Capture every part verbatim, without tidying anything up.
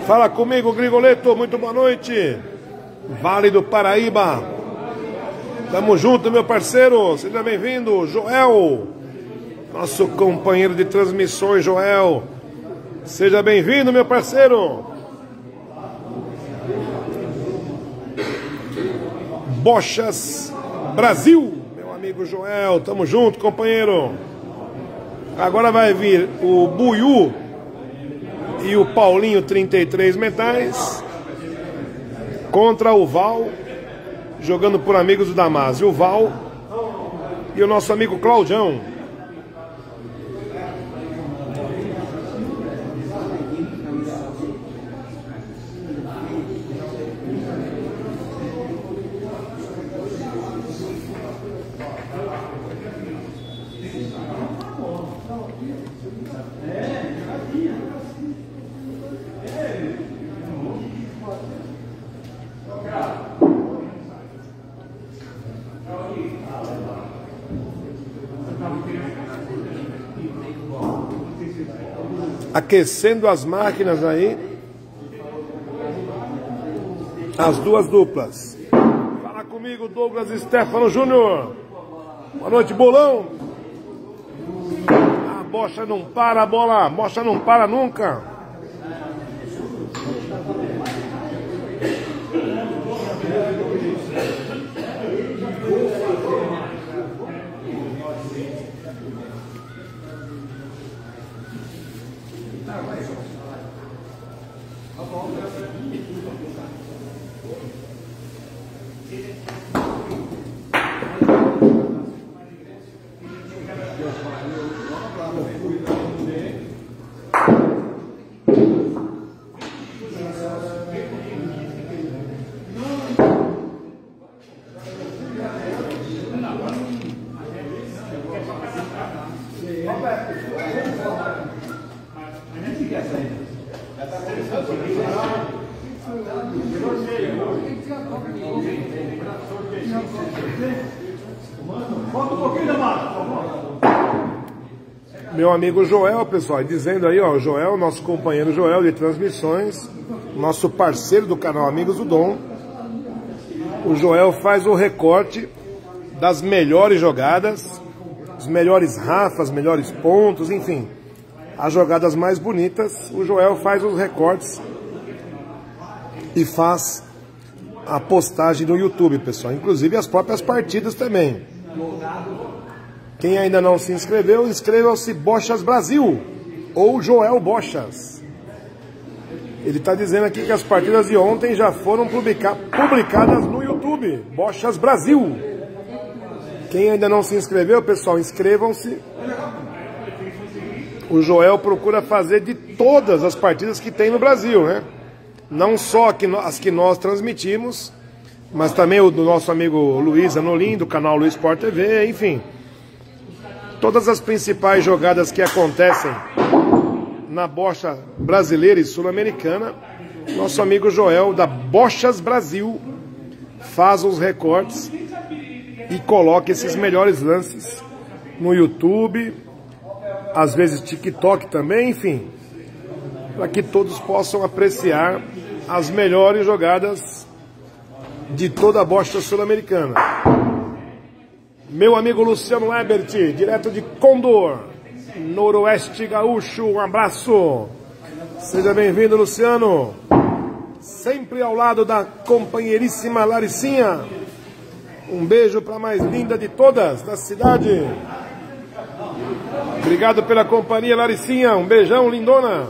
Fala comigo, Grigoleto, muito boa noite. Vale do Paraíba. Tamo junto, meu parceiro. Seja bem-vindo, Joel. Nosso companheiro de transmissões, Joel. Seja bem-vindo, meu parceiro. Bochas Brasil, meu amigo Joel. Tamo junto, companheiro. Agora vai vir o Buiú e o Paulinho trinta e três Metais contra o Val, jogando por amigos do Damásio. O Val e o nosso amigo Claudião. Aquecendo as máquinas aí. As duas duplas. Fala comigo, Douglas Stefano Júnior. Boa noite, bolão. A bocha não para, a bola. A bocha não para nunca. Meu amigo Joel, pessoal, dizendo aí, ó, o Joel, nosso companheiro Joel de transmissões, nosso parceiro do canal Amigos do Dom. O Joel faz o recorte das melhores jogadas, os melhores rafas, melhores pontos, enfim, as jogadas mais bonitas. O Joel faz os recortes e faz a postagem no YouTube, pessoal, inclusive as próprias partidas também. Quem ainda não se inscreveu, inscreva-se Bochas Brasil ou Joel Bochas. Ele está dizendo aqui que as partidas de ontem já foram publica publicadas no YouTube, Bochas Brasil. Quem ainda não se inscreveu, pessoal, inscrevam-se. O Joel procura fazer de todas as partidas que tem no Brasil, né? Não só as que nós transmitimos, mas também o do nosso amigo Luiz Anolim, do canal Luiz Sport T V, enfim. Todas as principais jogadas que acontecem na bocha brasileira e sul-americana, nosso amigo Joel, da Bochas Brasil, faz os recortes e coloca esses melhores lances no YouTube, às vezes TikTok também, enfim, para que todos possam apreciar as melhores jogadas de toda a bocha sul-americana. Meu amigo Luciano Ebert, direto de Condor, Noroeste Gaúcho, um abraço. Seja bem-vindo, Luciano. Sempre ao lado da companheiríssima Laricinha. Um beijo para a mais linda de todas da cidade. Obrigado pela companhia, Laricinha. Um beijão, lindona.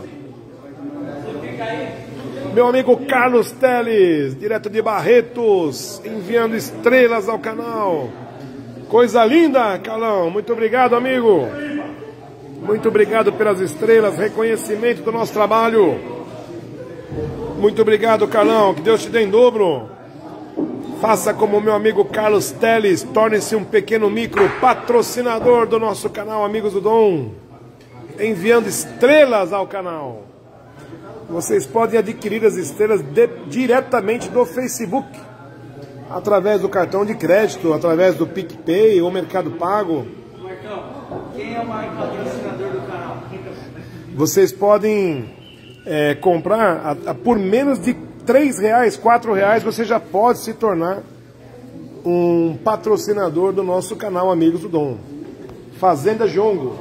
Meu amigo Carlos Teles, direto de Barretos, enviando estrelas ao canal. Coisa linda, Carlão. Muito obrigado, amigo. Muito obrigado pelas estrelas, reconhecimento do nosso trabalho. Muito obrigado, Carlão. Que Deus te dê em dobro. Faça como o meu amigo Carlos Teles. Torne-se um pequeno micro patrocinador do nosso canal Amigos do Dom, enviando estrelas ao canal. Vocês podem adquirir as estrelas de, diretamente do Facebook, através do cartão de crédito, através do PicPay ou Mercado Pago. Marcão, quem é o maior patrocinador do canal? Vocês podem é, comprar, a, a, por menos de três reais, quatro reais, você já pode se tornar um patrocinador do nosso canal Amigos do Dom. Fazenda Jongo.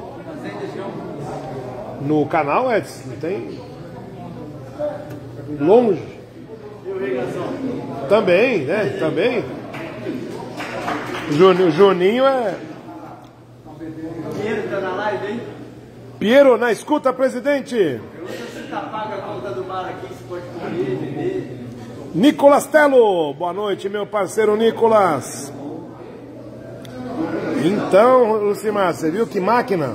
No canal, Edson, não tem? Longe. Também, né? Também. O Juninho é... Piero tá na live, hein? Piero, na escuta, presidente. Pergunta se tá paga a conta do mar aqui, se pode comer, beber. Nicolas Telo, boa noite, meu parceiro Nicolas. Então, Lucimar, você viu que máquina?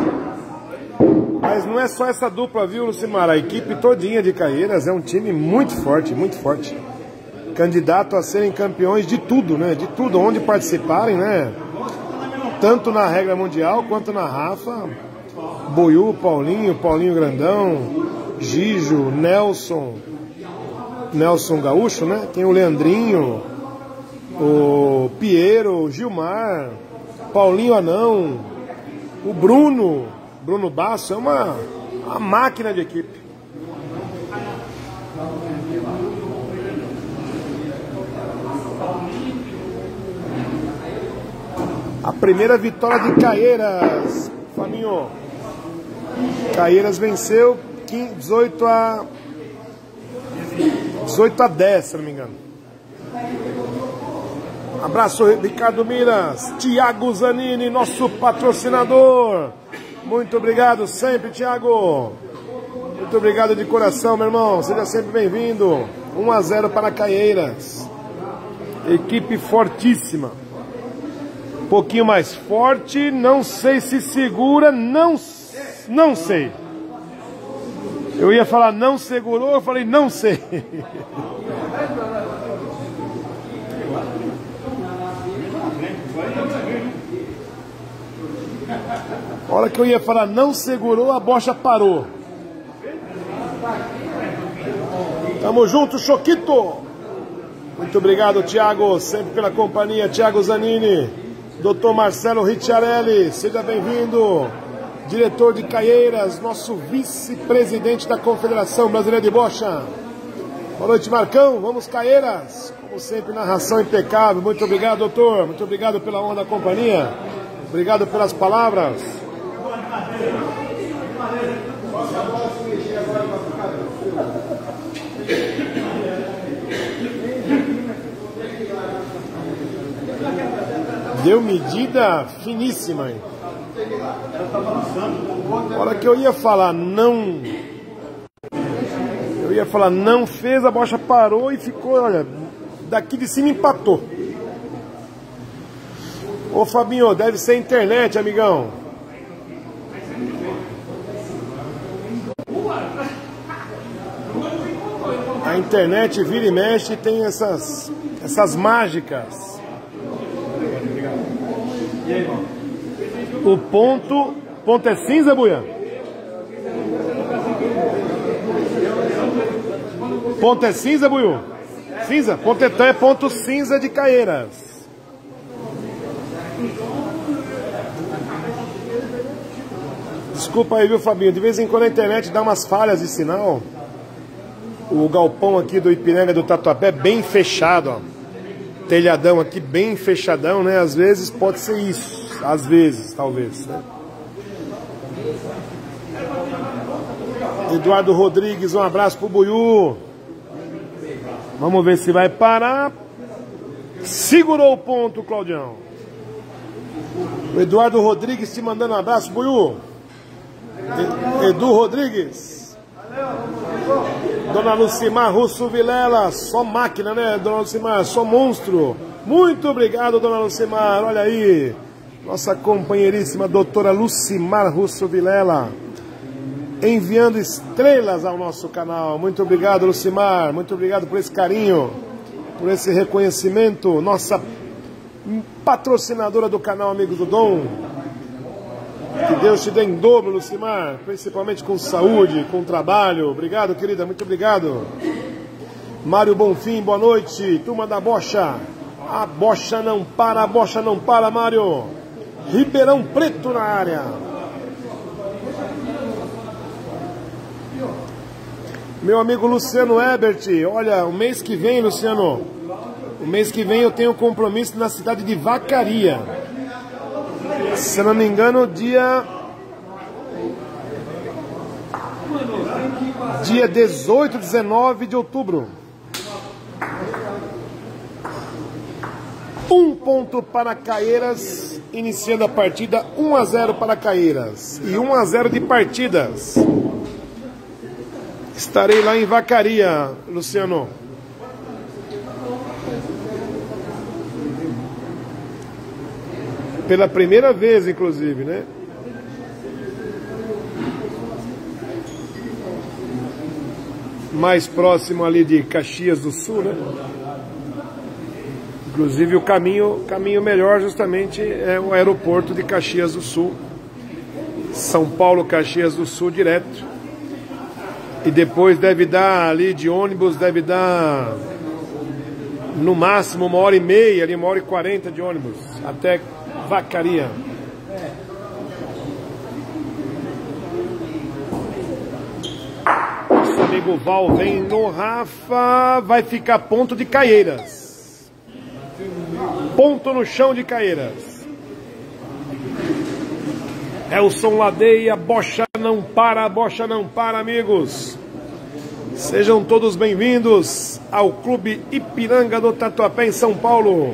Mas não é só essa dupla, viu, Lucimar? A equipe todinha de Caieiras é um time muito forte, muito forte. Candidato a serem campeões de tudo, né? De tudo, onde participarem, né? Tanto na regra mundial quanto na Rafa. Boiú, Paulinho, Paulinho Grandão, Gijo, Nelson, Nelson Gaúcho, né? Tem o Leandrinho, o Piero, o Gilmar, Paulinho Anão, o Bruno, Bruno Basso, é uma, uma máquina de equipe. A primeira vitória de Caieiras, Flaminho. Caieiras venceu dezoito a dez, se não me engano. Abraço, Ricardo Miras, Thiago Zanini, nosso patrocinador. Muito obrigado sempre, Thiago. Muito obrigado de coração, meu irmão. Seja sempre bem-vindo. um a zero para Caieiras. Equipe fortíssima. Um pouquinho mais forte. Não sei se segura. Não, não sei. Eu ia falar não segurou. Eu falei não sei. A hora que eu ia falar não segurou, a bocha parou. Tamo junto, Choquito. Muito obrigado, Thiago, sempre pela companhia. Thiago Zanini, doutor Marcelo Ricciarelli, seja bem-vindo. Diretor de Caieiras, nosso vice-presidente da Confederação Brasileira de Bocha. Boa noite, Marcão. Vamos, Caieiras. Como sempre, narração impecável. Muito obrigado, doutor. Muito obrigado pela honra da companhia. Obrigado pelas palavras. Deu medida finíssima, hein? A hora que eu ia falar não... Eu ia falar não fez, a bocha parou e ficou, olha, daqui de cima empatou. Ô Fabinho, deve ser internet, amigão. A internet vira e mexe e tem essas, essas mágicas. O ponto... Ponto é cinza, Buian? Ponto é cinza, Buiu? Cinza? Ponto então é ponto cinza de Caieiras. Desculpa aí, viu, Fabinho? De vez em quando a internet dá umas falhas de sinal. O galpão aqui do Ipiranga do Tatuapé é bem fechado, ó. Telhadão aqui bem fechadão, né? Às vezes pode ser isso. Às vezes, talvez, né? Eduardo Rodrigues, um abraço pro Buiú. Vamos ver se vai parar. Segurou o ponto, Claudião. O Eduardo Rodrigues te mandando um abraço, Buiú. Edu Rodrigues. Dona Lucimar Russo Vilela, só máquina, né, Dona Lucimar? Só monstro. Muito obrigado, Dona Lucimar. Olha aí, nossa companheiríssima doutora Lucimar Russo Vilela, enviando estrelas ao nosso canal. Muito obrigado, Lucimar. Muito obrigado por esse carinho, por esse reconhecimento. Nossa patrocinadora do canal Amigos do Dom. Que Deus te dê em dobro, Lucimar, principalmente com saúde, com trabalho. Obrigado, querida, muito obrigado. Mário Bonfim, boa noite. Turma da Bocha. A Bocha não para, a Bocha não para, Mário. Ribeirão Preto na área. Meu amigo Luciano Ebert, olha, o mês que vem, Luciano, o mês que vem eu tenho um compromisso na cidade de Vacaria. Se eu não me engano, dia... Dia dezoito, dezenove de outubro. Um ponto para Caieiras, iniciando a partida, um a zero para Caieiras. E um a zero de partidas. Estarei lá em Vacaria, Luciano. Pela primeira vez, inclusive, né? Mais próximo ali de Caxias do Sul, né? Inclusive o caminho, caminho melhor justamente é o aeroporto de Caxias do Sul. São Paulo, Caxias do Sul direto. E depois deve dar ali de ônibus, deve dar no máximo uma hora e meia, ali uma hora e quarenta de ônibus, até Vacaria. Nosso amigo Val vem no Rafa, vai ficar ponto de Caieiras. Ponto no chão de Caieiras. Elson Ladeia, bocha não para, bocha não para, amigos. Sejam todos bem-vindos ao Clube Ipiranga do Tatuapé, em São Paulo.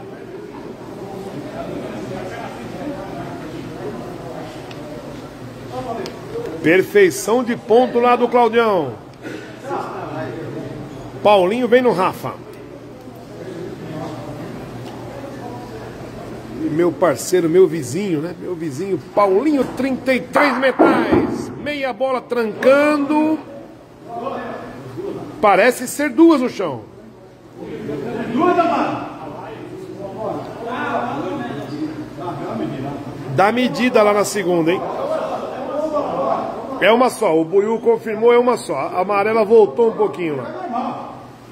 Perfeição de ponto lá do Claudião. Paulinho vem no Rafa. Meu parceiro, meu vizinho, né? Meu vizinho Paulinho, trinta e três metais. Meia bola trancando. Parece ser duas no chão. Dá medida lá na segunda, hein? É uma só. O Buiú confirmou, é uma só. A amarela voltou um pouquinho lá.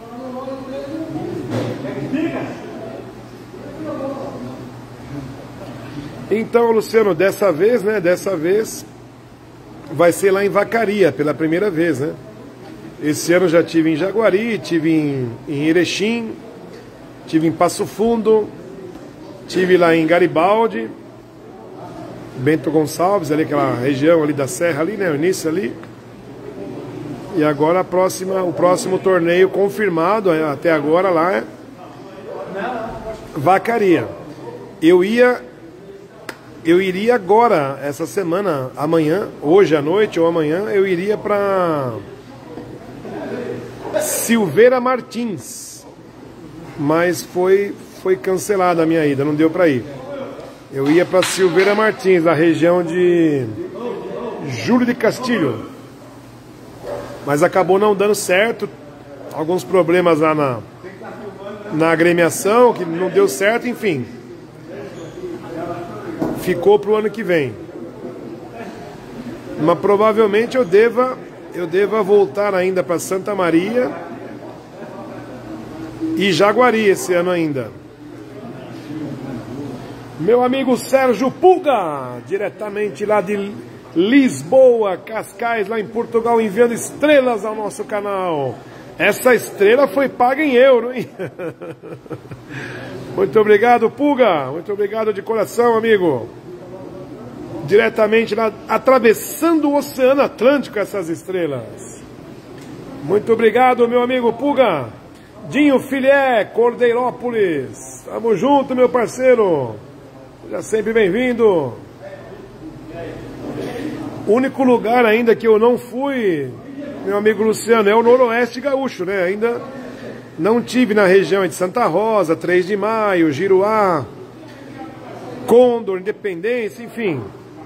Então, Luciano, dessa vez, né, dessa vez vai ser lá em Vacaria, pela primeira vez, né? Esse ano já tive em Jaguari, tive em, em Erechim, tive em Passo Fundo, tive lá em Garibaldi, Bento Gonçalves, ali aquela região ali da serra ali, né, o início ali. E agora a próxima, o próximo torneio confirmado até agora lá é Vacaria. Eu ia Eu iria agora, essa semana, amanhã, hoje à noite ou amanhã, eu iria para Silveira Martins. Mas foi, foi cancelada a minha ida, não deu para ir. Eu ia para Silveira Martins, na região de Júlio de Castilho. Mas acabou não dando certo. Alguns problemas lá na, na agremiação, que não deu certo, enfim. Ficou para o ano que vem. Mas provavelmente eu deva, eu deva voltar ainda para Santa Maria e Jaguari esse ano ainda. Meu amigo Sérgio Pulga, diretamente lá de Lisboa, Cascais, lá em Portugal, enviando estrelas ao nosso canal. Essa estrela foi paga em euro, hein? Muito obrigado, Pulga. Muito obrigado de coração, amigo. Diretamente lá, atravessando o Oceano Atlântico, essas estrelas. Muito obrigado, meu amigo Pulga. Dinho Filé, Cordeirópolis. Tamo junto, meu parceiro. Seja sempre bem-vindo. O único lugar ainda que eu não fui, meu amigo Luciano, é o Noroeste Gaúcho, né? Ainda não tive na região de Santa Rosa, três de maio, Giruá, Condor, Independência, enfim.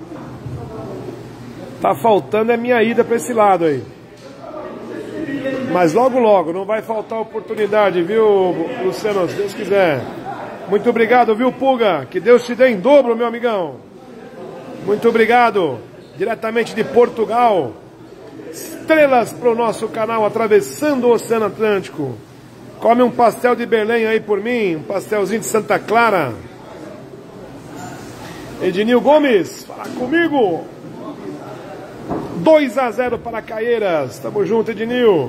Tá faltando a minha ida para esse lado aí. Mas logo, logo, não vai faltar oportunidade, viu, Luciano? Se Deus quiser. Muito obrigado, viu, Pulga? Que Deus te dê em dobro, meu amigão. Muito obrigado. Diretamente de Portugal. Estrelas para o nosso canal, atravessando o Oceano Atlântico. Come um pastel de Belém aí por mim. Um pastelzinho de Santa Clara. Ednil Gomes, fala comigo. dois a zero para Caieiras. Tamo junto, Ednil.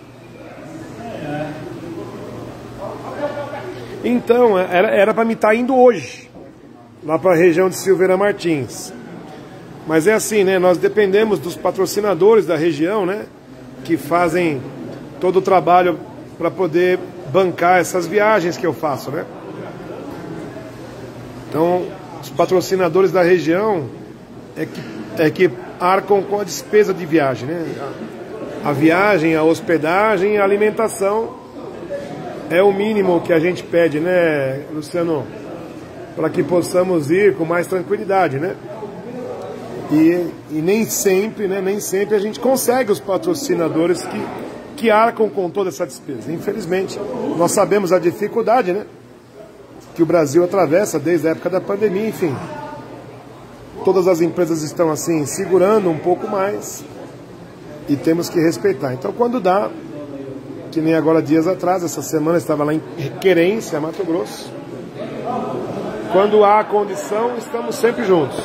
Então, era para mim estar indo hoje, lá para a região de Silveira Martins. Mas é assim, né? Nós dependemos dos patrocinadores da região, né? Que fazem todo o trabalho para poder bancar essas viagens que eu faço, né? Então, os patrocinadores da região é que, é que arcam com a despesa de viagem, né? A, a viagem, a hospedagem e a alimentação é o mínimo que a gente pede, né, Luciano? Para que possamos ir com mais tranquilidade, né? E, e nem sempre, né, nem sempre a gente consegue os patrocinadores que, que arcam com toda essa despesa. Infelizmente, nós sabemos a dificuldade, né, que o Brasil atravessa desde a época da pandemia, enfim. Todas as empresas estão assim, segurando um pouco mais e temos que respeitar. Então, quando dá, que nem agora dias atrás, essa semana estava lá em Querência, Mato Grosso. Quando há condição, estamos sempre juntos.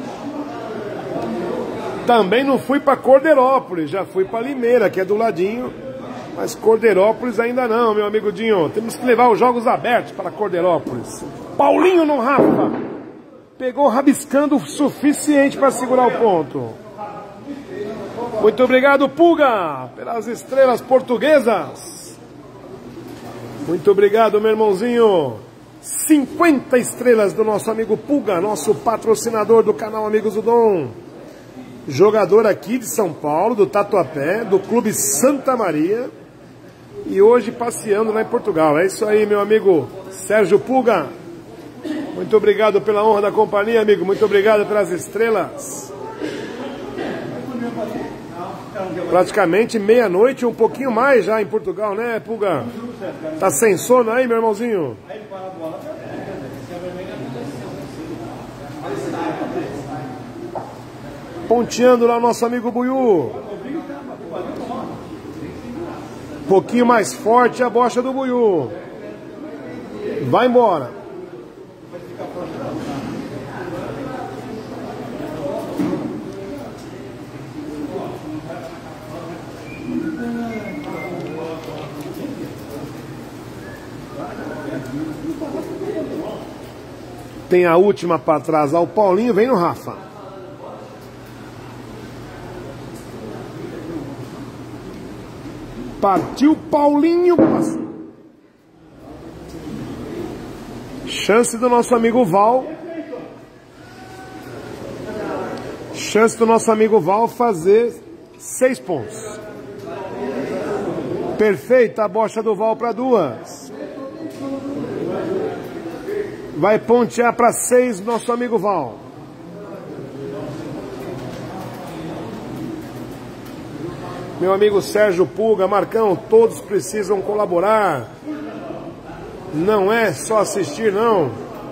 Também não fui para Cordeirópolis, já fui para Limeira, que é do ladinho, mas Cordeirópolis ainda não, meu amigo Dinho. Temos que levar os jogos abertos para Cordeirópolis. Paulinho no Rafa. Pegou rabiscando o suficiente para segurar o ponto. Muito obrigado, Puga, pelas estrelas portuguesas. Muito obrigado, meu irmãozinho. cinquenta estrelas do nosso amigo Puga, nosso patrocinador do canal Amigos do Dom. Jogador aqui de São Paulo, do Tatuapé, do Clube Santa Maria. E hoje passeando lá em Portugal. É isso aí, meu amigo Sérgio Puga. Muito obrigado pela honra da companhia, amigo. Muito obrigado pelas estrelas. Praticamente meia-noite, um pouquinho mais já em Portugal, né, Puga? Tá sem sono aí, meu irmãozinho? Ponteando lá nosso amigo Buiú. Um pouquinho mais forte a bocha do Buiú. Vai embora. Tem a última para atrasar o Paulinho, vem no Rafa. Partiu Paulinho. Chance do nosso amigo Val. Chance do nosso amigo Val fazer seis pontos. Perfeita a bocha do Val para duas. Vai pontear para seis nosso amigo Val. Meu amigo Sérgio Puga, Marcão, todos precisam colaborar. Não é só assistir, não.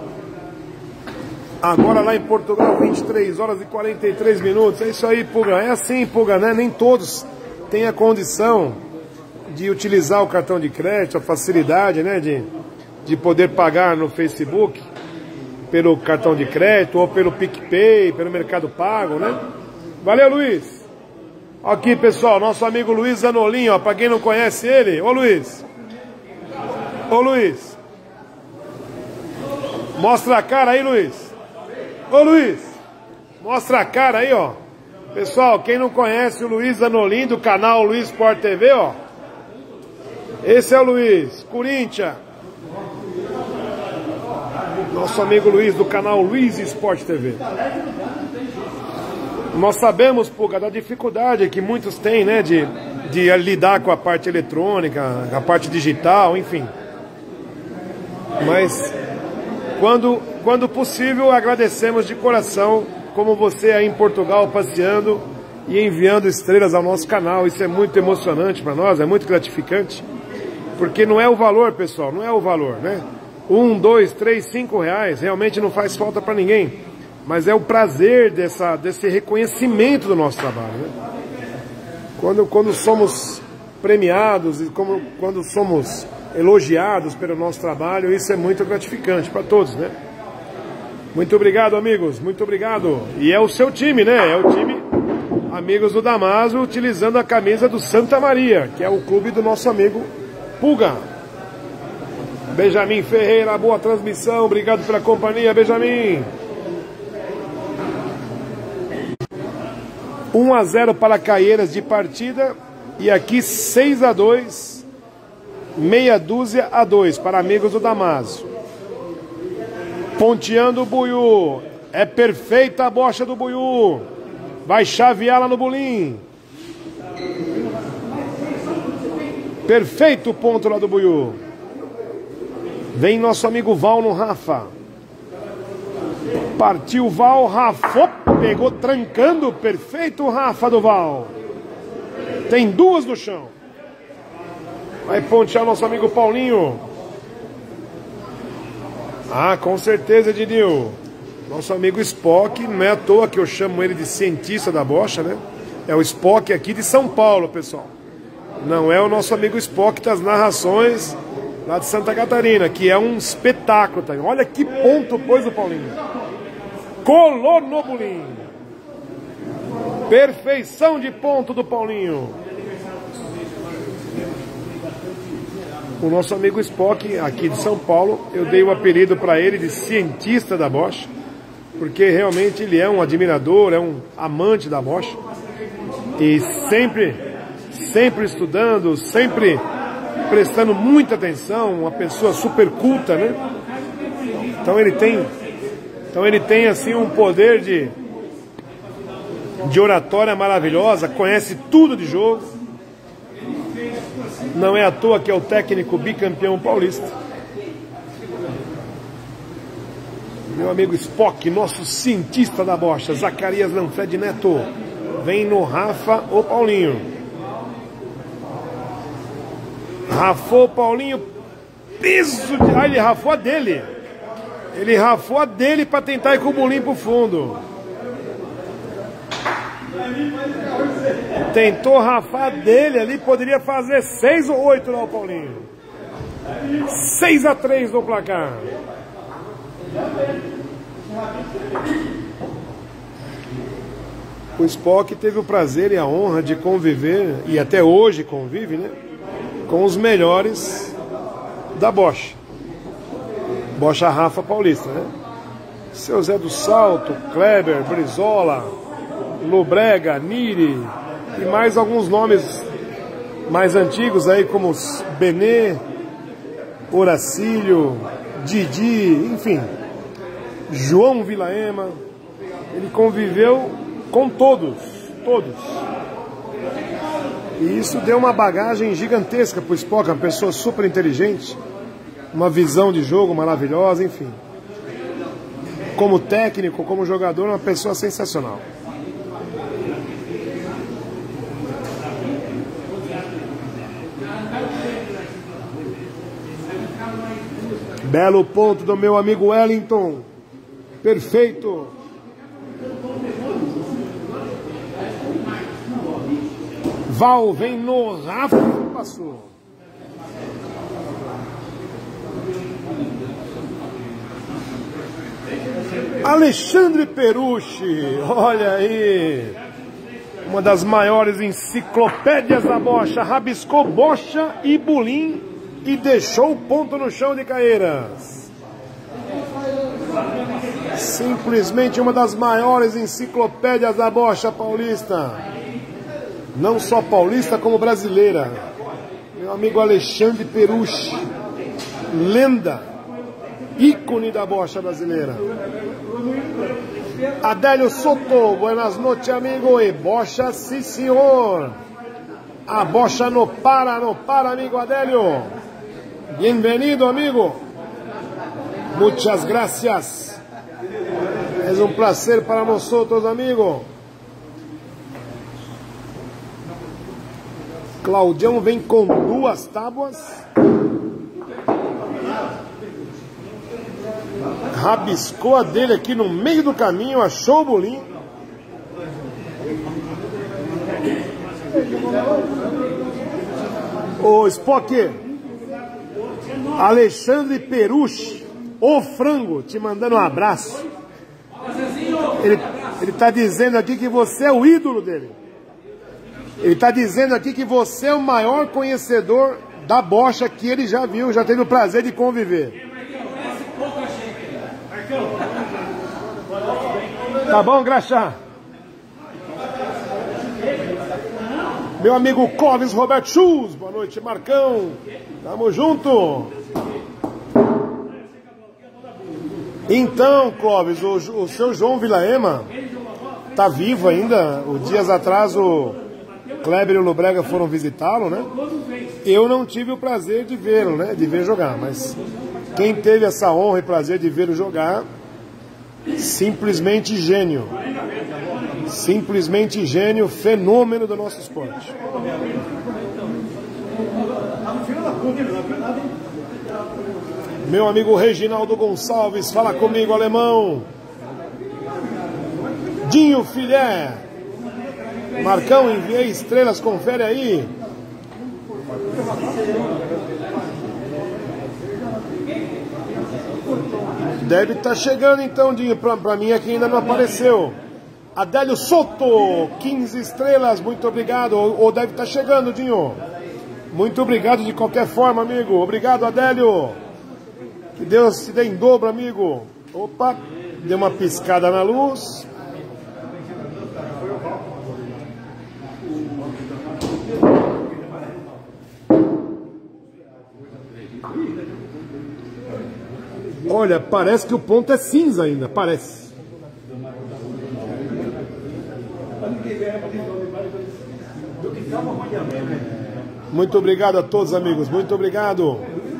Agora lá em Portugal, vinte e três horas e quarenta e três minutos. É isso aí, Puga. É assim, Puga, né? Nem todos têm a condição de utilizar o cartão de crédito, a facilidade, né? De... de poder pagar no Facebook, pelo cartão de crédito, ou pelo PicPay, pelo Mercado Pago, né? Valeu, Luiz! Aqui, pessoal, nosso amigo Luiz Zanolim, ó, pra quem não conhece ele. Ô, Luiz! Ô, Luiz! Mostra a cara aí, Luiz! Ô, Luiz! Mostra a cara aí, ó! Pessoal, quem não conhece o Luiz Zanolim, do canal Luiz Sport T V, ó. Esse é o Luiz, Corinthians. Nosso amigo Luiz do canal Luiz Sport T V. Nós sabemos, Puga, da dificuldade que muitos têm, né, de, de lidar com a parte eletrônica, a parte digital, enfim. Mas quando, quando possível, agradecemos de coração, como você aí em Portugal passeando e enviando estrelas ao nosso canal. Isso é muito emocionante para nós, é muito gratificante. Porque não é o valor, pessoal, não é o valor, né? Um, dois, três, cinco reais realmente não faz falta para ninguém. Mas é o prazer dessa, desse reconhecimento do nosso trabalho, né? Quando, quando somos premiados e como, quando somos elogiados pelo nosso trabalho, isso é muito gratificante para todos, né? Muito obrigado, amigos, muito obrigado. E é o seu time, né? É o time amigos do Damaso utilizando a camisa do Santa Maria, que é o clube do nosso amigo Pulga. Benjamin Ferreira, boa transmissão, obrigado pela companhia, Benjamin. um a zero para Caieiras de partida, e aqui seis a dois, meia dúzia a dois para amigos do Damaso. Ponteando o Buiú, é perfeita a bocha do Buiú, vai chaveá-la no bulim. Perfeito o ponto lá do Buiú. Vem nosso amigo Val no Rafa. Partiu Val, Rafa, pegou trancando, perfeito o Rafa do Val. Tem duas no chão. Vai pontear nosso amigo Paulinho. Ah, com certeza, Didil. Nosso amigo Spock, não é à toa que eu chamo ele de cientista da bocha, né? É o Spock aqui de São Paulo, pessoal. Não é o nosso amigo Spock das narrações lá de Santa Catarina, que é um espetáculo, tá? Olha que ponto pôs o Paulinho. Colou no bulim. Perfeição de ponto do Paulinho. O nosso amigo Spock, aqui de São Paulo, eu dei o apelido para ele de cientista da bocha, porque realmente ele é um admirador, é um amante da bocha, e sempre, sempre estudando, sempre prestando muita atenção, uma pessoa super culta, né? Então ele tem, então ele tem assim um poder de, de oratória maravilhosa, conhece tudo de jogo. Não é à toa que é o técnico bicampeão paulista. Meu amigo Spock, nosso cientista da bocha, Zacarias Lanfred Neto. Vem no Rafa ou Paulinho. Rafou o Paulinho. Piso de... Ah, ele rafou a dele. Ele rafou a dele para tentar ir com o bolinho pro fundo. Tentou rafar dele ali, poderia fazer seis ou oito lá o Paulinho. seis a três no placar. O Spock teve o prazer e a honra de conviver, e até hoje convive, né, com os melhores da bocha. Bocha Rafa Paulista, né? Seu Zé do Salto, Kleber, Brizola, Lobrega, Niri e mais alguns nomes mais antigos aí, como Benê, Horacílio, Didi, enfim, João Vilaema. Ele conviveu com todos, todos. E isso deu uma bagagem gigantesca para o Spock, uma pessoa super inteligente, uma visão de jogo maravilhosa, enfim. Como técnico, como jogador, uma pessoa sensacional. Belo ponto do meu amigo Wellington. Perfeito. Val vem no Rafa. Passou. Alexandre Perucci. Olha aí. Uma das maiores enciclopédias da bocha. Rabiscou bocha e bulim e deixou o ponto no chão de Caieiras. Simplesmente uma das maiores enciclopédias da bocha paulista. Não só paulista, como brasileira. Meu amigo Alexandre Perucci. Lenda. Ícone da bocha brasileira. Adélio Soto. Buenas noches, amigo. E bocha, sim, senhor. A bocha no para, no para, amigo Adélio. Bienvenido, amigo. Muchas gracias. Es un placer para nosotros, amigo. Claudião vem com duas tábuas. Rabiscou a dele aqui no meio do caminho, achou o bolinho. Ô Spock, Alexandre Perucci, o frango, te mandando um abraço. Ele, ele tá dizendo aqui que você é o ídolo dele. Ele está dizendo aqui que você é o maior conhecedor da bocha que ele já viu, já teve o prazer de conviver. Tá bom, Graxá? Meu amigo Clóvis Roberto Schultz, boa noite, Marcão. Tamo junto. Então, Clóvis, o, o seu João Vilaema tá vivo ainda. O dias atrás o Kleber e o Lubrega foram visitá-lo, né? Eu não tive o prazer de vê-lo, né? De ver jogar, mas quem teve essa honra e prazer de vê-lo jogar, simplesmente gênio. Simplesmente gênio, fenômeno do nosso esporte. Meu amigo Reginaldo Gonçalves, fala comigo, alemão. Dinho Filé. Marcão, enviei estrelas, confere aí. Deve estar chegando então, Dinho, pra, pra mim aqui ainda não apareceu. Adélio Soto, quinze estrelas, muito obrigado. Ou, ou deve estar chegando, Dinho. Muito obrigado de qualquer forma, amigo. Obrigado, Adélio. Que Deus te dê em dobro, amigo. Opa, deu uma piscada na luz. Olha, parece que o ponto é cinza ainda, parece. Muito obrigado a todos, amigos. Muito obrigado.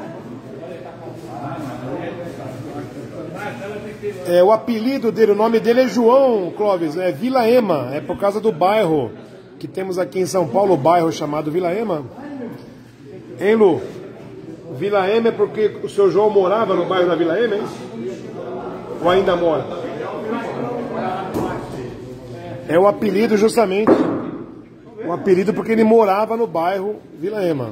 É, o apelido dele, o nome dele é João, Clóvis, é Vilaema. É por causa do bairro que temos aqui em São Paulo, o bairro chamado Vilaema. Hein, Lu? Vilaema é porque o seu João morava no bairro da Vilaema, é isso? Ou ainda mora? É o apelido justamente. O apelido porque ele morava no bairro Vilaema.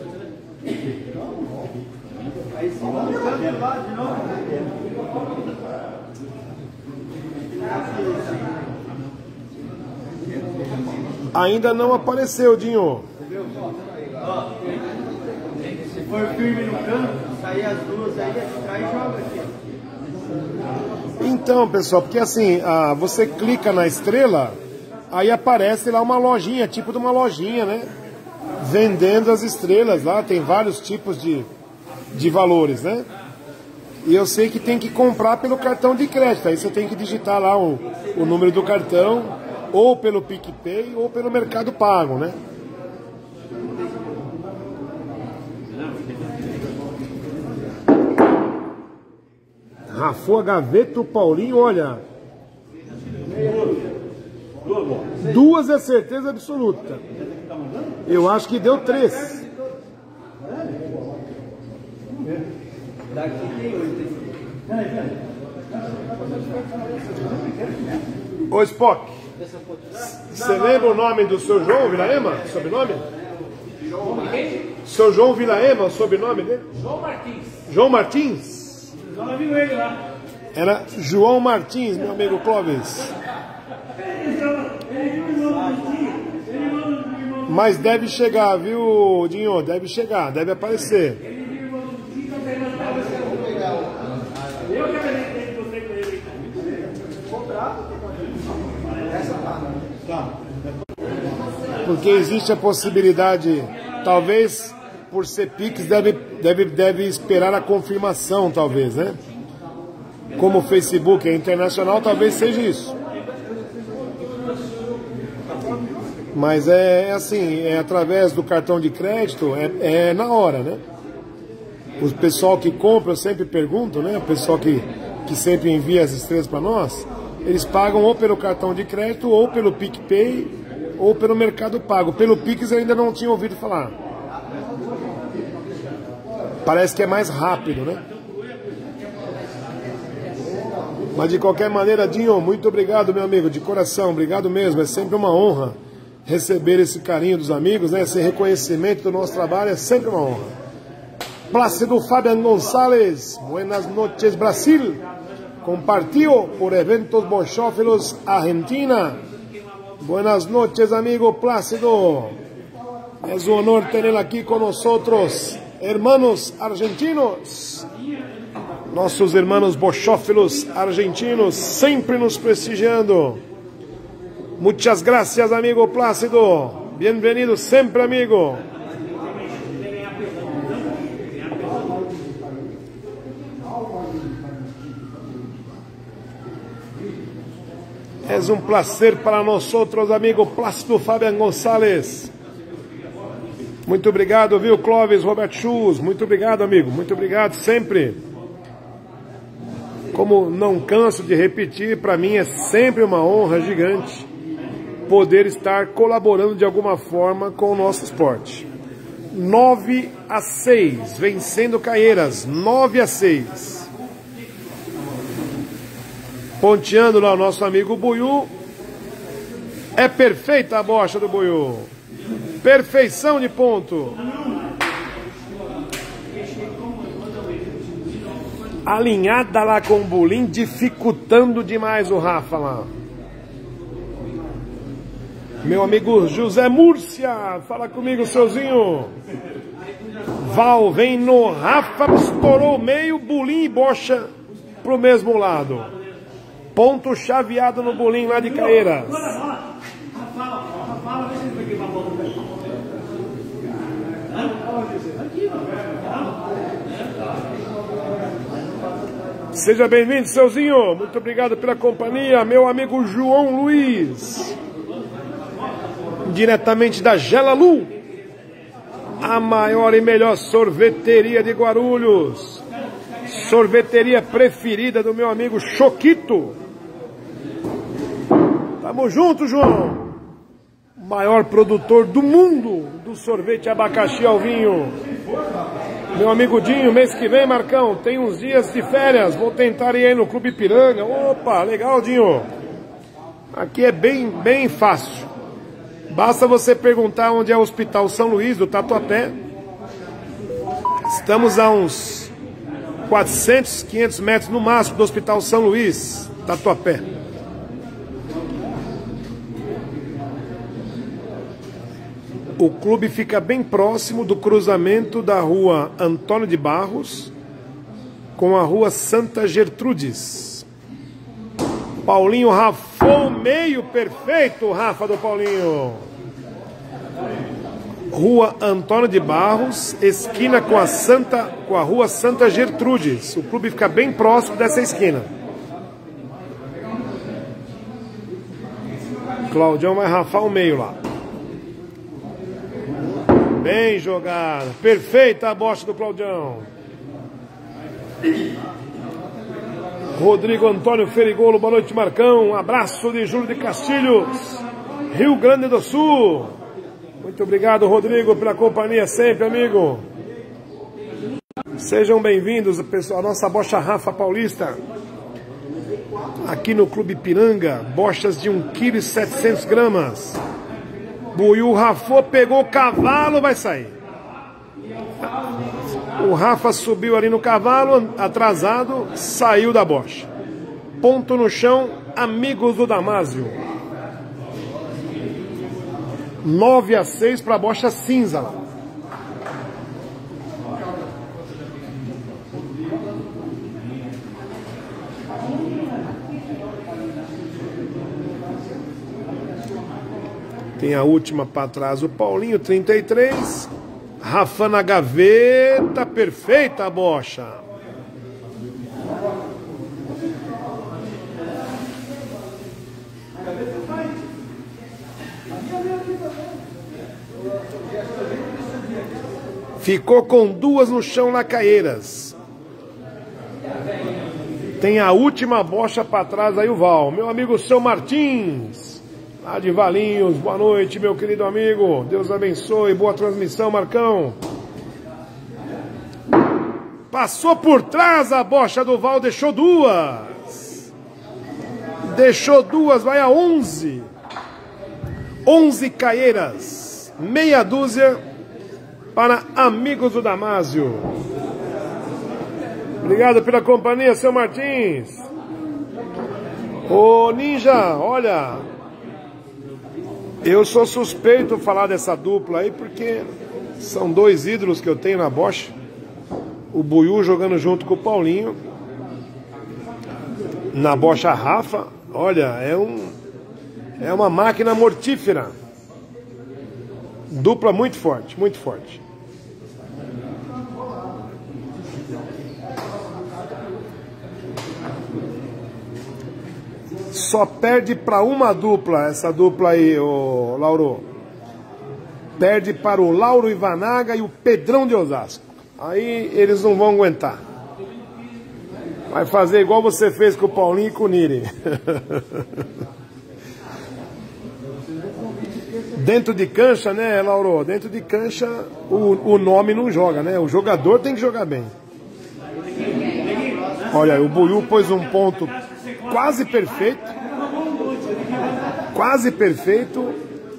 Ainda não apareceu, Dinho. Se for firme no canto, sair as duas aí, cai e joga aqui. Então, pessoal, porque assim, ah, você clica na estrela, aí aparece lá uma lojinha, tipo de uma lojinha, né? Vendendo as estrelas lá, tem vários tipos de, de valores, né? E eu sei que tem que comprar pelo cartão de crédito, aí você tem que digitar lá o, o número do cartão, ou pelo PicPay, ou pelo Mercado Pago, né? Rafou a gaveta, o Paulinho, olha. Duas é certeza absoluta. Eu acho que deu três. Daqui tem oito. Ô Spock, você lembra o nome do seu João Vilaema? Sobrenome? Seu João Vilaema, o sobrenome dele? João Martins. João Martins? Ela viu ele lá. Era João Martins, meu amigo Clóvis. Mas deve chegar, viu, Dinho? Deve chegar, deve aparecer. Porque existe a possibilidade, talvez por ser Pix, deve, deve, deve esperar a confirmação, talvez, né? Como o Facebook é internacional, talvez seja isso. Mas é assim, é através do cartão de crédito, é, é na hora, né? O pessoal que compra, eu sempre pergunto, né? O pessoal que, que sempre envia as estrelas para nós, eles pagam ou pelo cartão de crédito, ou pelo PicPay, ou pelo Mercado Pago. Pelo Pix eu ainda não tinha ouvido falar. Parece que é mais rápido, né? Mas de qualquer maneira, Dinho, muito obrigado, meu amigo, de coração, obrigado mesmo. É sempre uma honra receber esse carinho dos amigos, né? Esse reconhecimento do nosso trabalho é sempre uma honra. Plácido Fabian González, buenas noches, Brasil. Compartido por Eventos Bochófilos, Argentina. Buenas noches, amigo Plácido. Es un honor tenerlo aquí con nosotros, hermanos argentinos. Nossos irmãos bochófilos argentinos sempre nos prestigiando. Muchas gracias, amigo Plácido. Bienvenido sempre, amigo. Es un placer para nosotros, amigo Plácido Fabian Gonçalves. Muito obrigado, viu, Clóvis Roberto Schultz. Muito obrigado, amigo. Muito obrigado sempre. Como não canso de repetir, para mim é sempre uma honra gigante poder estar colaborando de alguma forma com o nosso esporte. nove a seis, vencendo Caieiras, nove a seis. Ponteando lá o nosso amigo Buiú. É perfeita a bocha do Buiú. Perfeição de ponto. Alinhada lá com o Bulim, dificultando demais o Rafa lá. Meu amigo José Múrcia, fala comigo, seuzinho. Val vem no Rafa, estourou meio, Bulim e bocha pro mesmo lado. Ponto chaveado no Bulim lá de Caieiras. Seja bem-vindo, seuzinho. Muito obrigado pela companhia. Meu amigo João Luiz, diretamente da Gelalu, a maior e melhor sorveteria de Guarulhos. Sorveteria preferida do meu amigo Choquito. Tamo junto, João. Maior produtor do mundo do sorvete abacaxi ao vinho. Meu amigo Dinho, mês que vem, Marcão, tem uns dias de férias. Vou tentar ir aí no Clube Ipiranga. Opa, legal, Dinho. Aqui é bem, bem fácil. Basta você perguntar onde é o Hospital São Luís, do Tatuapé. Estamos a uns quatrocentos, quinhentos metros no máximo do Hospital São Luís, Tatuapé. O clube fica bem próximo do cruzamento da rua Antônio de Barros com a rua Santa Gertrudes. Paulinho rafou meio perfeito, Rafa do Paulinho. Rua Antônio de Barros, esquina com a, Santa, com a rua Santa Gertrudes. O clube fica bem próximo dessa esquina. Claudião vai rafar o meio lá. Bem jogada. Perfeita a bocha do Claudião. Rodrigo Antônio Ferigolo, boa noite, Marcão. Um abraço de Júlio de Castilhos, Rio Grande do Sul. Muito obrigado, Rodrigo, pela companhia sempre, amigo. Sejam bem-vindos, pessoal, a nossa bocha Rafa Paulista. Aqui no Clube Ipiranga, bochas de um vírgula setecentos gramas. Buiú rafou, pegou o cavalo, vai sair. O Rafa subiu ali no cavalo, atrasado, saiu da bocha. Ponto no chão, amigos do Damásio. nove a seis para a bocha cinza lá. Tem a última para trás, o Paulinho, trinta e três. Rafa na gaveta, perfeita a bocha. Ficou com duas no chão lá, Caieiras. Tem a última bocha para trás aí o Val. Meu amigo São Martins, lá de Valinhos, boa noite, meu querido amigo. Deus abençoe, boa transmissão, Marcão. Passou por trás a bocha do Val, deixou duas. Deixou duas, vai a onze. onze Caieiras, meia dúzia para amigos do Damásio. Obrigado pela companhia, seu Martins. Ô Ninja, olha, Eu sou suspeito de falar dessa dupla aí porque são dois ídolos que eu tenho na bocha. O Buiú jogando junto com o Paulinho. Na bocha Rafa, olha, é um é uma máquina mortífera. Dupla muito forte, muito forte. Só perde para uma dupla, essa dupla aí, o Lauro. Perde para o Lauro Ivanaga e o Pedrão de Osasco. Aí eles não vão aguentar. Vai fazer igual você fez com o Paulinho e com o Niri. Dentro de cancha, né, Lauro? Dentro de cancha, o, o nome não joga, né? O jogador tem que jogar bem. Olha, o Buiú pôs um ponto quase perfeito. Quase perfeito.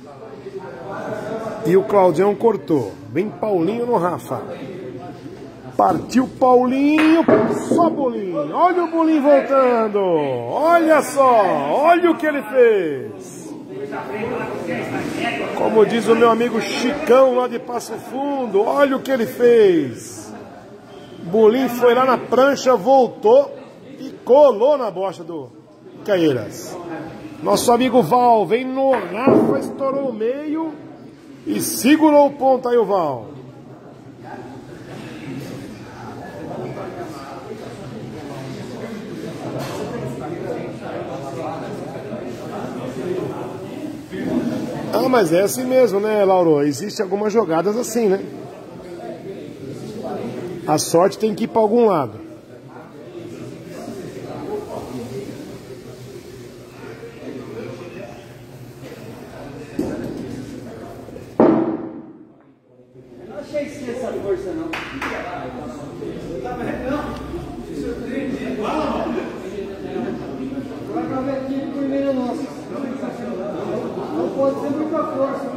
E o Claudião cortou. Vem Paulinho no Rafa. Partiu Paulinho. Só Bolinho. Olha o Bolinho voltando. Olha só. Olha o que ele fez. Como diz o meu amigo Chicão lá de Passo Fundo. Olha o que ele fez. Bolinho foi lá na prancha, voltou e colou na bocha do Caieiras. Nosso amigo Val vem no Rafa, estourou o meio e segurou o ponto aí o Val. Ah, mas é assim mesmo, né, Lauro? Existem algumas jogadas assim, né? A sorte tem que ir para algum lado. Eu não achei que tinha essa força, não. Vai pra ver aqui primeiro nosso. Não pode ser muita força.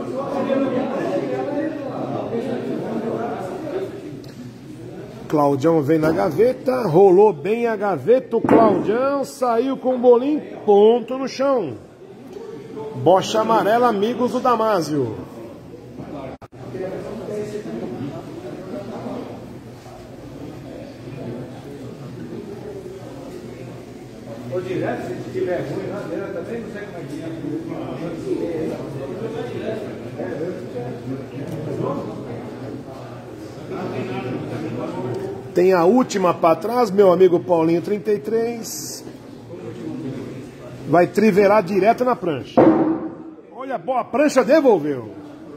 Claudião vem na gaveta, rolou bem a gaveta, o Claudião saiu com o Bolinho, ponto no chão. Bocha amarela, amigos do Damásio. Ou direto, se tiver ruim na dela também, não sei como é que é. Tem a última para trás, meu amigo Paulinho, trinta e três. Vai triverar direto na prancha. Olha, boa, a prancha devolveu.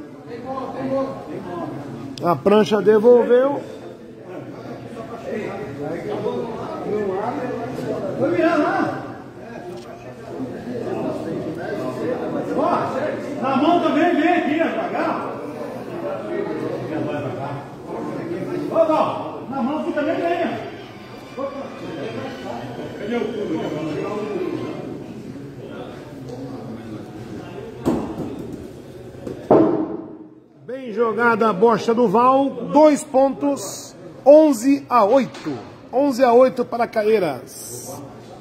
A prancha devolveu. Vou virar lá. Ó, na mão também, vem aqui, né, pra cá. Ô, Val. Na mão aqui também ganha. Cadê o tudo? Bem jogada a bocha do Val. Dois pontos. onze a oito. onze a oito para Caieiras.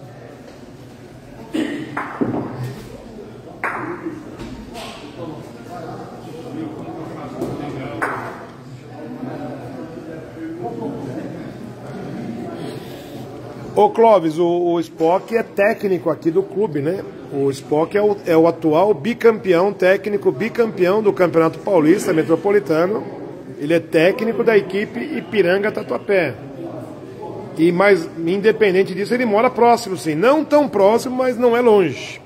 Ô Clóvis, o, o Spock é técnico aqui do clube, né? O Spock é o, é o atual bicampeão técnico, bicampeão do Campeonato Paulista Metropolitano. Ele é técnico da equipe Ipiranga Tatuapé. E mais, independente disso, ele mora próximo, sim. Não tão próximo, mas não é longe.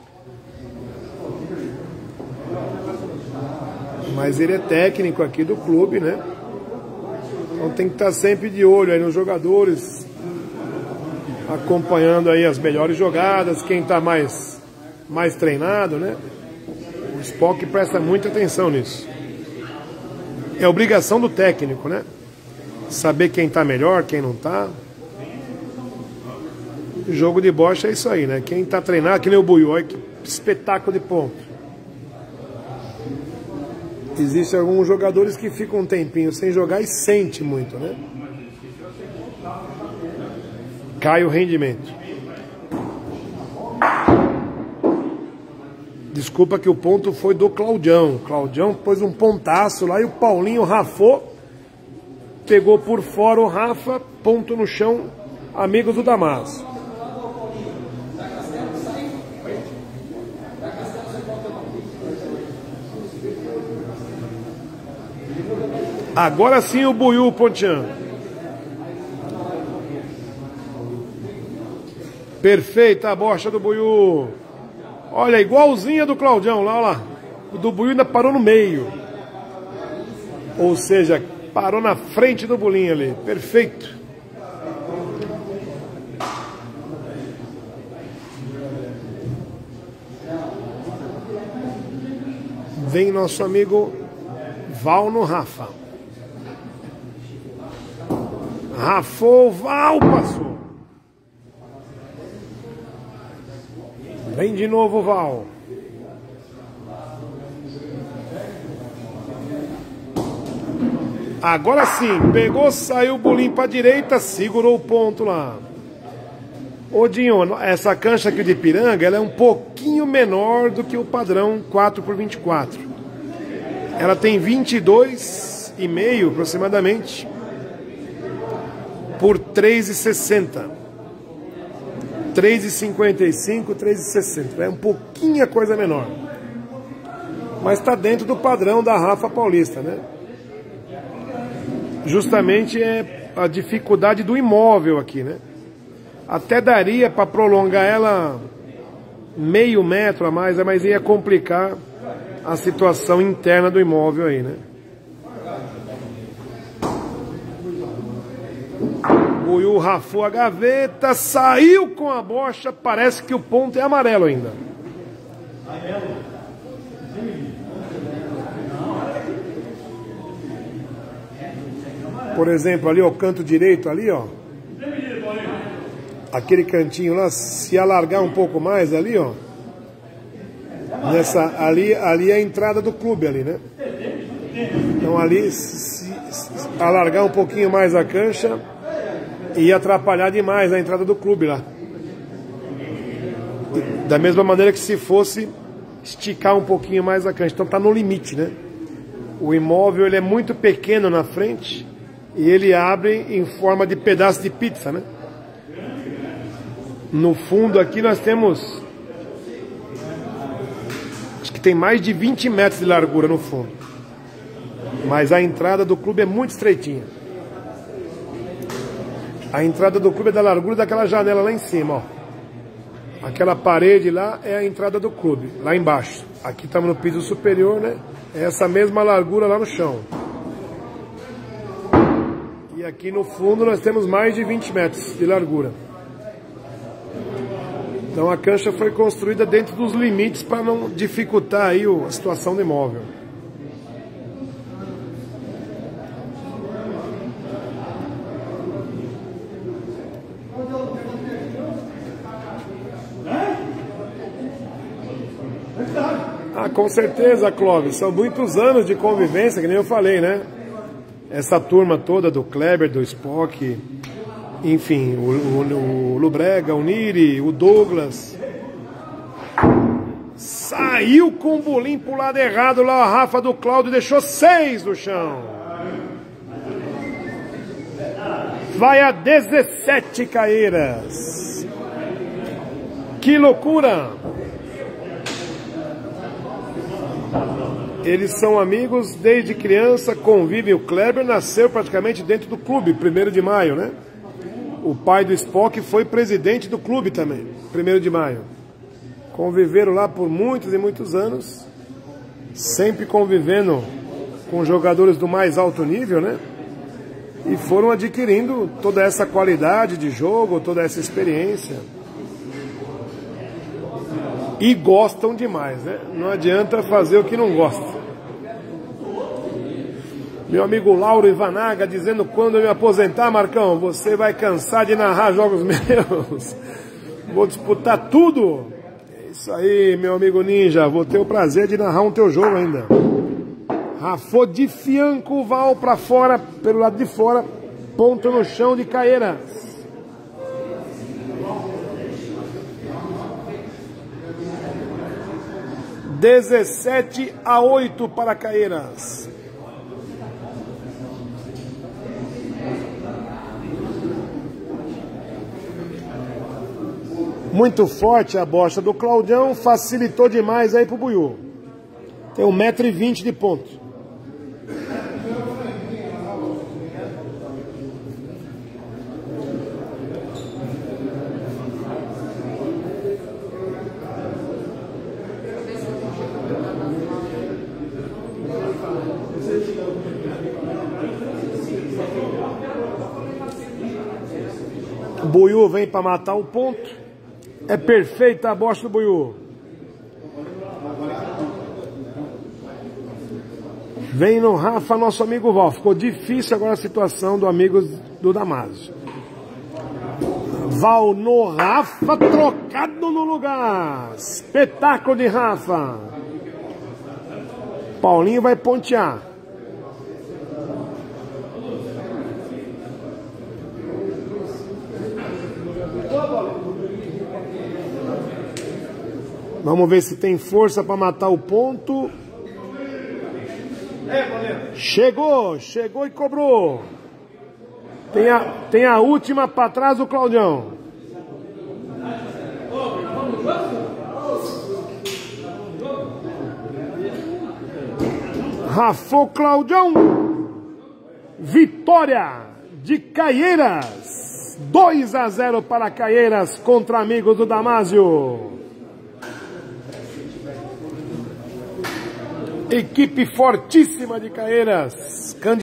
Mas ele é técnico aqui do clube, né? Então tem que estar sempre de olho aí nos jogadores, acompanhando aí as melhores jogadas, quem está mais, mais treinado, né? O Spock presta muita atenção nisso. É obrigação do técnico, né? Saber quem está melhor, quem não está. Jogo de bocha é isso aí, né? Quem está treinado, que nem o Buiú, olha que espetáculo de ponto. Existem alguns jogadores que ficam um tempinho sem jogar e sente muito, né? Cai o rendimento. Desculpa que o ponto foi do Claudião. O Claudião pôs um pontaço lá e o Paulinho rafou. Pegou por fora o Rafa, ponto no chão, amigos do Damaso. Agora sim o Buiú ponteando. Perfeita a bocha do Buiú. Olha, igualzinha do Claudião lá, olha lá. O do Buiú ainda parou no meio. Ou seja, parou na frente do bolinho ali. Perfeito. Vem nosso amigo Val no Rafa. Rafou, Val passou. Vem de novo, Val. Agora sim, pegou, saiu o bolinho para a direita, segurou o ponto lá. Ô Dinho, essa cancha aqui de Ipiranga, ela é um pouquinho menor do que o padrão quatro por vinte e quatro. Ela tem vinte e dois e meio aproximadamente por três e sessenta. três e cinquenta e cinco, três e sessenta. É um pouquinho a coisa menor. Mas está dentro do padrão da Rafa Paulista, né? Justamente é a dificuldade do imóvel aqui, né? Até daria para prolongar ela meio metro a mais, mas ia complicar a situação interna do imóvel aí, né? Buiú rafou a gaveta, saiu com a bocha, parece que o ponto é amarelo ainda. Por exemplo, ali o canto direito ali, ó. Aquele cantinho lá, se alargar um pouco mais ali, ó. Nessa, ali, ali é a entrada do clube ali, né? Então ali, se, se alargar um pouquinho mais a cancha, ia atrapalhar demais a entrada do clube lá. Da mesma maneira que se fosse esticar um pouquinho mais a cancha. Então tá no limite, né? O imóvel ele é muito pequeno na frente e ele abre em forma de pedaço de pizza, né? No fundo aqui nós temos, acho que tem mais de vinte metros de largura no fundo. Mas a entrada do clube é muito estreitinha. A entrada do clube é da largura daquela janela lá em cima, ó. Aquela parede lá é a entrada do clube, lá embaixo. Aqui estamos no piso superior, né? É essa mesma largura lá no chão. E aqui no fundo nós temos mais de vinte metros de largura. Então a cancha foi construída dentro dos limites para não dificultar aí a situação do imóvel. Ah, com certeza, Clóvis. São muitos anos de convivência, que nem eu falei, né? Essa turma toda do Kleber, do Spock, enfim, o, o, o Lubrega, o Niri, o Douglas. Saiu com o bolinho pro lado errado lá, a Rafa do Cláudio deixou seis no chão. Vai a dezessete Caeiras. Que loucura! Eles são amigos desde criança, convivem. O Kleber nasceu praticamente dentro do clube, primeiro de maio, né? O pai do Spock foi presidente do clube também, primeiro de maio. Conviveram lá por muitos e muitos anos, sempre convivendo com jogadores do mais alto nível, né? E foram adquirindo toda essa qualidade de jogo, toda essa experiência. E gostam demais, né? Não adianta fazer o que não gosta. Meu amigo Lauro Ivanaga dizendo: quando eu me aposentar, Marcão, você vai cansar de narrar jogos meus. Vou disputar tudo. É isso aí, meu amigo Ninja. Vou ter o prazer de narrar um teu jogo ainda. Rafou de fianco, Val pra fora, pelo lado de fora. Ponto no chão de Caeiras. dezessete a oito para Caieiras. Muito forte a bocha do Claudião, facilitou demais aí pro Buiú. Tem um metro e vinte de ponto. O Buiú vem para matar o ponto. É perfeita a bocha do Buiú. Vem no Rafa, nosso amigo Val. Ficou difícil agora a situação do amigo do Damásio. Val no Rafa, trocado no lugar. Espetáculo de Rafa. Paulinho vai pontear. Vamos ver se tem força para matar o ponto. Chegou, chegou e cobrou. Tem a, tem a última para trás do Claudião. Rafou Claudião. Vitória de Caieiras. dois a zero para Caieiras contra amigos do Damásio. Equipe fortíssima de Caieiras.